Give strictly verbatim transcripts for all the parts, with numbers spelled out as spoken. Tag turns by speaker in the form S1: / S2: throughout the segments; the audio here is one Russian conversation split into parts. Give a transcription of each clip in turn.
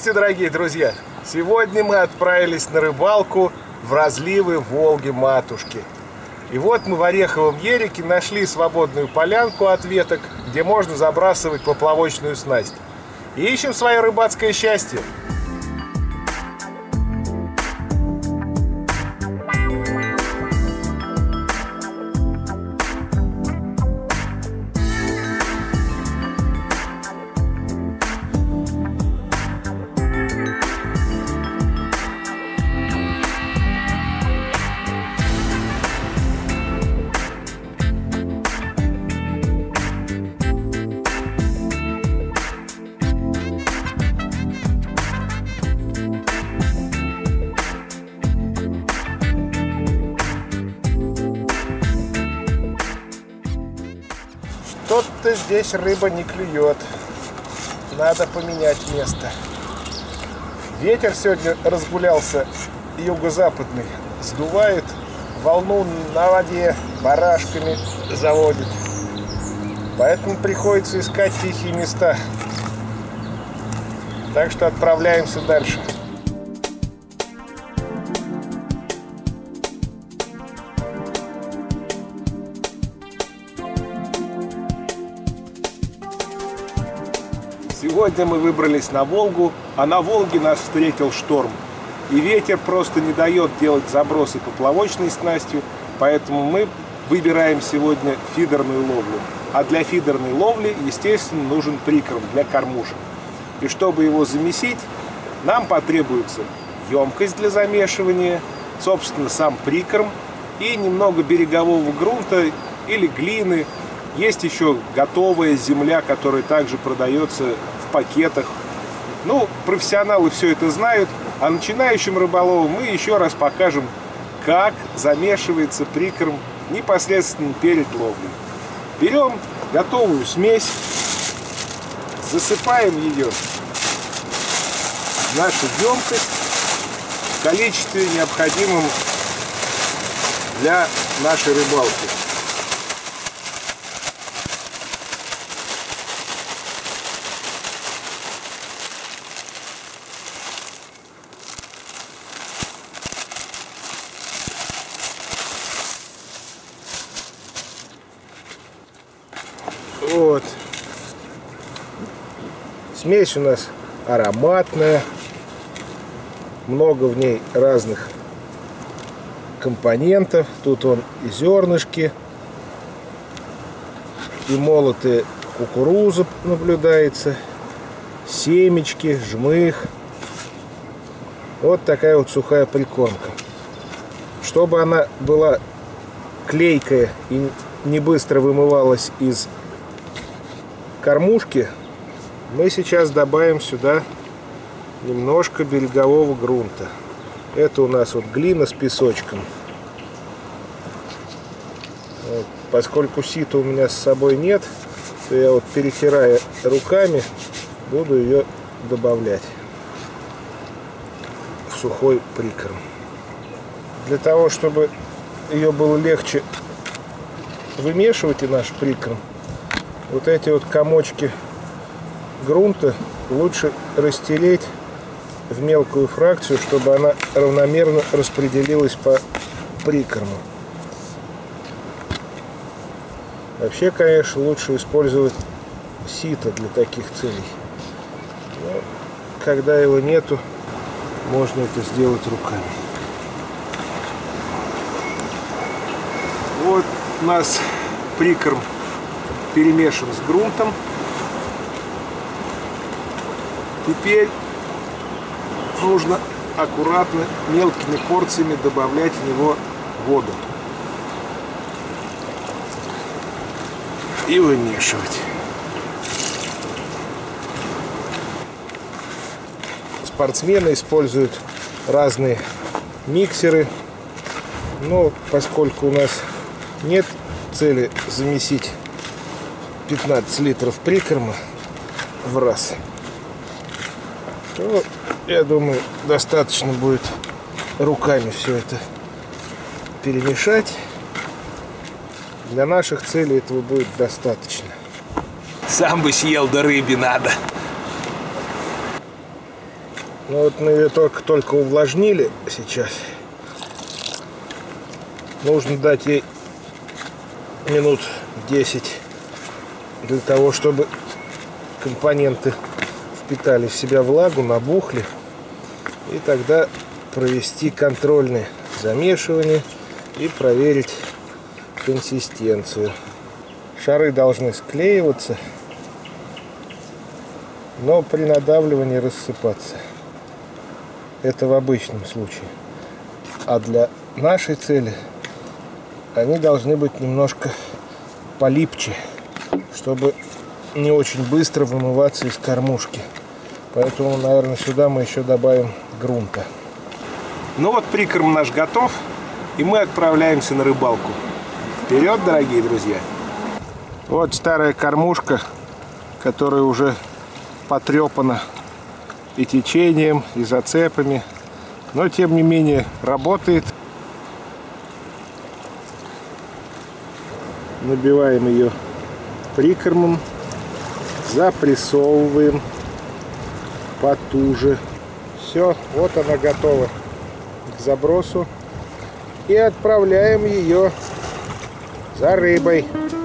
S1: Здравствуйте, дорогие друзья! Сегодня мы отправились на рыбалку в разливы Волги-Матушки. И вот мы в Ореховом Ерике нашли свободную полянку от веток, где можно забрасывать поплавочную снасть. И ищем свое рыбацкое счастье. Что-то здесь рыба не клюет. Надо поменять место. Ветер сегодня разгулялся юго-западный. Сдувает, волну на воде барашками заводит. Поэтому приходится искать тихие места. Так что отправляемся дальше. Сегодня мы выбрались на Волгу, а на Волге нас встретил шторм. И ветер просто не дает делать забросы поплавочной снастью, поэтому мы выбираем сегодня фидерную ловлю. А для фидерной ловли, естественно, нужен прикорм для кормушек. И чтобы его замесить, нам потребуется емкость для замешивания, собственно, сам прикорм и немного берегового грунта или глины. Есть еще готовая земля, которая также продается в пакетах. Ну, профессионалы все это знают, а начинающим рыболовам мы еще раз покажем, как замешивается прикорм непосредственно перед ловлей. Берем готовую смесь, засыпаем ее в нашу емкость в количестве, необходимом для нашей рыбалки. Вот. Смесь у нас ароматная. Много в ней разных компонентов. Тут вон и зернышки, и молотая кукуруза наблюдается, семечки, жмых. Вот такая вот сухая прикормка. Чтобы она была клейкая и не быстро вымывалась из кормушки, мы сейчас добавим сюда немножко берегового грунта. Это у нас вот глина с песочком. Вот. Поскольку сита у меня с собой нет, то я вот, перетирая руками, буду ее добавлять в сухой прикорм. Для того, чтобы ее было легче вымешивать и наш прикорм, вот эти вот комочки грунта лучше растереть в мелкую фракцию, чтобы она равномерно распределилась по прикорму. Вообще, конечно, лучше использовать сито для таких целей. Но когда его нету, можно это сделать руками. Вот у нас прикорм перемешан с грунтом. Теперь нужно аккуратно мелкими порциями добавлять в него воду и вымешивать. Спортсмены используют разные миксеры, но поскольку у нас нет цели замесить пятнадцать литров прикорма в раз, то, я думаю, достаточно будет руками все это перемешать. Для наших целей этого будет достаточно.
S2: Сам бы съел, да рыбе надо.
S1: Ну вот мы ее только-только увлажнили сейчас. Нужно дать ей минут десять для того, чтобы компоненты впитали в себя влагу, набухли. И тогда провести контрольное замешивание и проверить консистенцию. Шары должны склеиваться, но при надавливании рассыпаться. Это в обычном случае. А для нашей цели они должны быть немножко полипче, чтобы не очень быстро вымываться из кормушки. Поэтому, наверное, сюда мы еще добавим грунта. Ну вот прикорм наш готов, и мы отправляемся на рыбалку. Вперед, дорогие друзья! Вот старая кормушка, которая уже потрепана и течением, и зацепами, но тем не менее работает. Набиваем ее прикормом, запрессовываем потуже. Все, вот она готова к забросу. И отправляем ее за рыбой.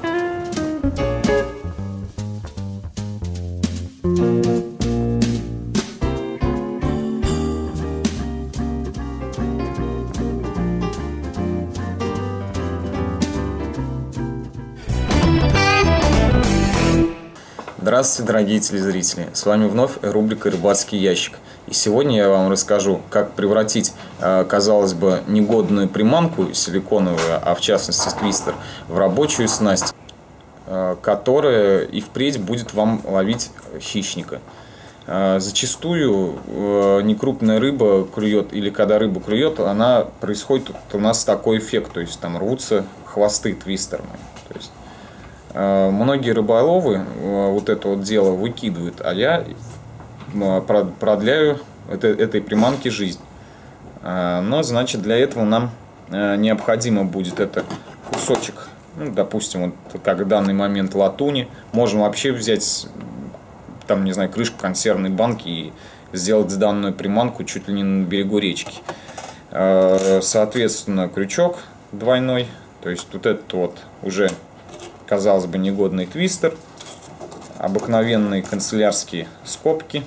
S2: Здравствуйте, дорогие телезрители! С вами вновь рубрика «Рыбацкий ящик». И сегодня я вам расскажу, как превратить, казалось бы, негодную приманку силиконовую, а в частности твистер, в рабочую снасть, которая и впредь будет вам ловить хищника. Зачастую некрупная рыба клюет, или когда рыба клюет, она происходит у нас такой эффект, то есть там рвутся хвосты твистерные. То есть многие рыболовы вот это вот дело выкидывают, а я продляю этой приманке жизнь. Но, значит, для этого нам необходимо будет это кусочек, ну, допустим, вот как в данный момент латуни. Можем вообще взять, там, не знаю, крышку консервной банки и сделать данную приманку чуть ли не на берегу речки. Соответственно, крючок двойной, то есть вот этот вот уже, казалось бы, негодный твистер, обыкновенные канцелярские скобки,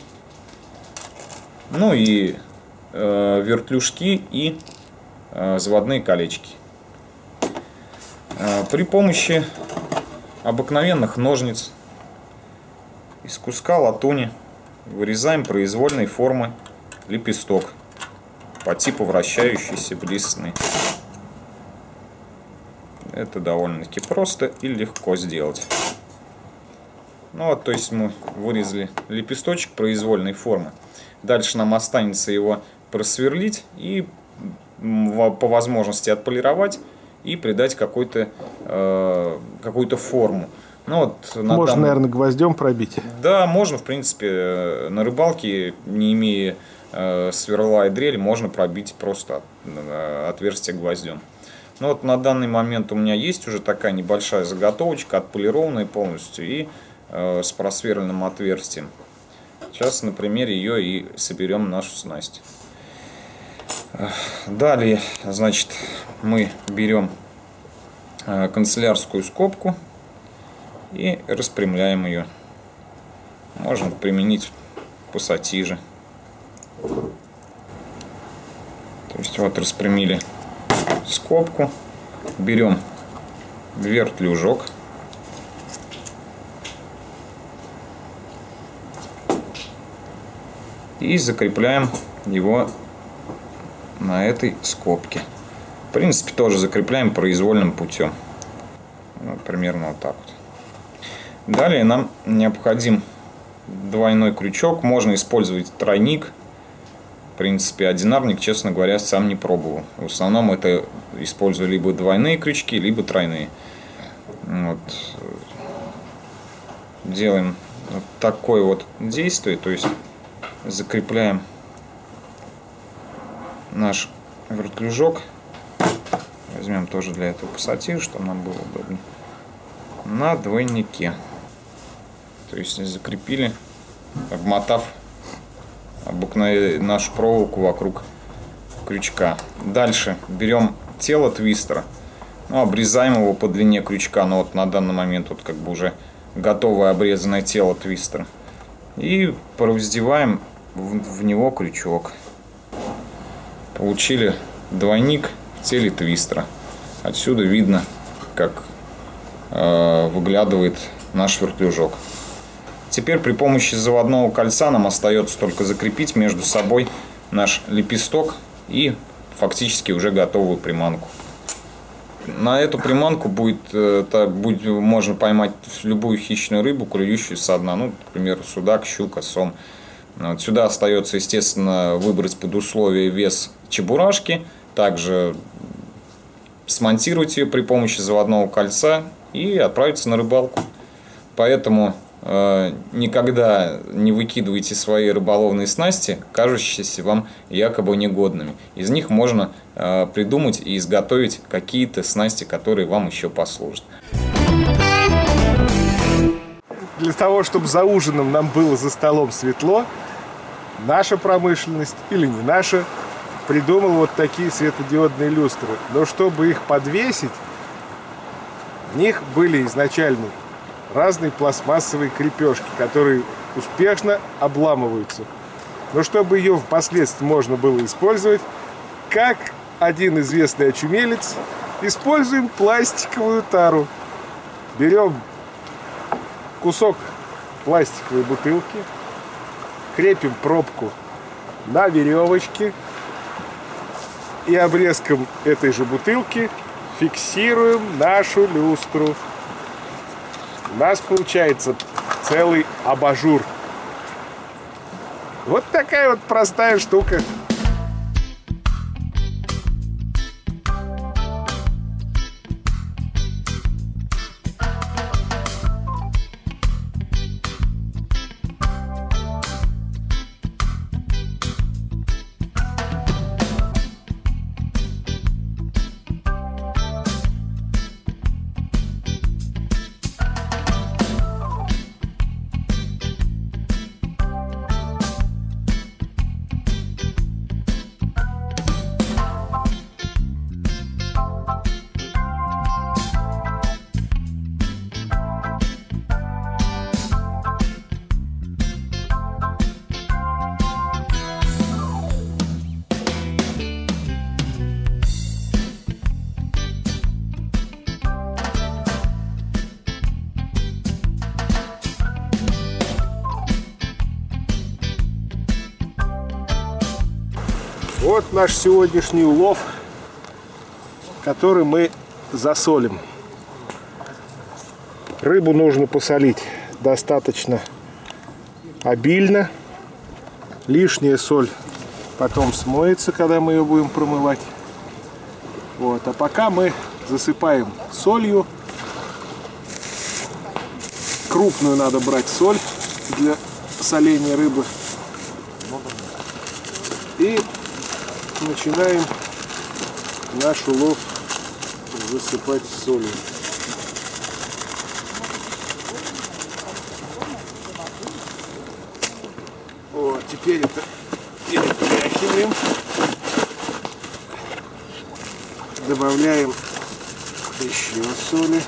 S2: ну и э, вертлюжки и э, заводные колечки. Э, при помощи обыкновенных ножниц из куска латуни вырезаем произвольной формы лепесток по типу вращающийся блистный. Это довольно-таки просто и легко сделать. Ну вот, то есть мы вырезали лепесточек произвольной формы. Дальше нам останется его просверлить и по возможности отполировать и придать какой-то э, какую-то форму. Ну, вот, на
S1: можно,
S2: дам... наверное,
S1: гвоздем пробить.
S2: Да, можно, в принципе, на рыбалке, не имея э, сверла и дрель, можно пробить просто э, отверстие гвоздем. Ну вот на данный момент у меня есть уже такая небольшая заготовочка, отполированная полностью и э, с просверленным отверстием. Сейчас на примере ее и соберем нашу снасть. Далее, значит, мы берем э, канцелярскую скобку и распрямляем ее. Можно применить пассатижи. То есть вот распрямили скобку, берем вертлюжок, и закрепляем его на этой скобке. В принципе, тоже закрепляем произвольным путем. Вот, примерно вот так вот. Далее нам необходим двойной крючок. Можно использовать тройник. В принципе, одинарник, честно говоря, сам не пробовал. В основном это использую либо двойные крючки, либо тройные. Вот. Делаем вот такое вот действие, то есть закрепляем наш вертлюжок. Возьмем тоже для этого пассатижи, чтобы нам было удобнее. На двойнике. То есть закрепили, обмотав обыкновенную нашу проволоку вокруг крючка. Дальше берем тело твистера, ну, обрезаем его по длине крючка. Но вот на данный момент вот как бы уже готовое обрезанное тело твистера. И провздеваем в, в него крючок. Получили двойник в теле твистера. Отсюда видно, как э, выглядывает наш вертлюжок. Теперь при помощи заводного кольца нам остается только закрепить между собой наш лепесток и фактически уже готовую приманку. На эту приманку будет, это будет, можно поймать любую хищную рыбу, клюющую со дна. Ну, к примеру, судак, щука, сом. Вот сюда остается, естественно, выбрать под условие вес чебурашки. Также смонтировать ее при помощи заводного кольца и отправиться на рыбалку. Поэтому э, никогда не выкидывайте свои рыболовные снасти, кажущиеся вам якобы негодными. Из них можно э, придумать и изготовить какие-то снасти, которые вам еще послужат.
S1: Для того, чтобы за ужином нам было за столом светло, наша промышленность или не наша придумала вот такие светодиодные люстры. Но чтобы их подвесить, в них были изначально разные пластмассовые крепежки, которые успешно обламываются. Но чтобы ее впоследствии можно было использовать, как один известный очумелец, используем пластиковую тару. Берем кусок пластиковой бутылки, крепим пробку на веревочке и обрезком этой же бутылки фиксируем нашу люстру. У нас получается целый абажур. Вот такая вот простая штука. Вот наш сегодняшний улов, который мы засолим. Рыбу нужно посолить достаточно обильно. Лишняя соль потом смоется, когда мы ее будем промывать. Вот. А пока мы засыпаем солью. Крупную надо брать соль для соления рыбы. И начинаем наш улов засыпать солью. Вот, теперь это перетряхиваем. Добавляем еще соли.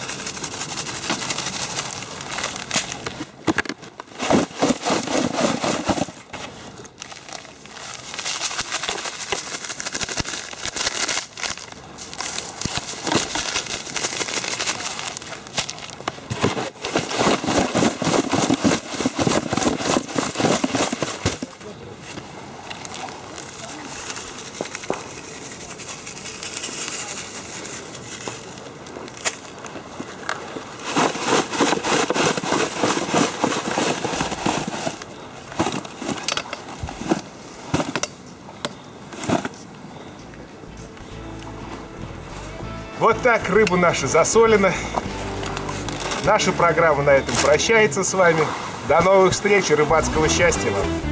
S1: Вот так рыба наша засолена. Наша программа на этом прощается с вами. До новых встреч и рыбацкого счастья вам!